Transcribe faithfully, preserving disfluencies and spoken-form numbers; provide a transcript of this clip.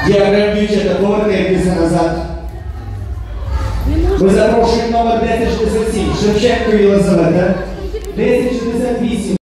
Діаграм дівчата, повернітеся назад. Ми запрошуємо номер десять шістдесят сім. Шевченко Єлизавета. десять шістдесят вісім.